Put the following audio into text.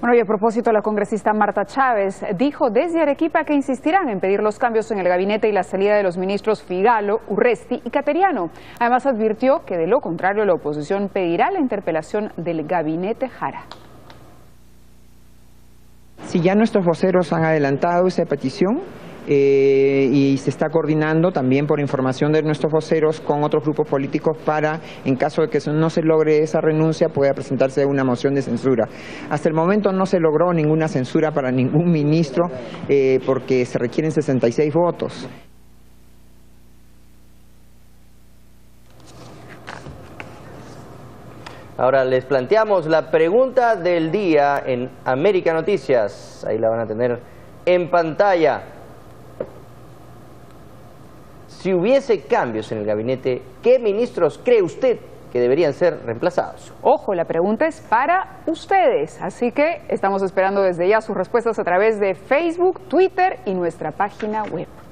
Bueno, y a propósito, la congresista Marta Chávez dijo desde Arequipa que insistirán en pedir los cambios en el gabinete y la salida de los ministros Figalo, Urresti y Cateriano. Además, advirtió que de lo contrario la oposición pedirá la interpelación del gabinete Jara. Si ya nuestros voceros han adelantado esa petición y se está coordinando también por información de nuestros voceros con otros grupos políticos para, en caso de que no se logre esa renuncia, pueda presentarse una moción de censura. Hasta el momento no se logró ninguna censura para ningún ministro porque se requieren 66 votos. Ahora les planteamos la pregunta del día en América Noticias. Ahí la van a tener en pantalla. Si hubiese cambios en el gabinete, ¿qué ministros cree usted que deberían ser reemplazados? Ojo, la pregunta es para ustedes, así que estamos esperando desde ya sus respuestas a través de Facebook, Twitter y nuestra página web.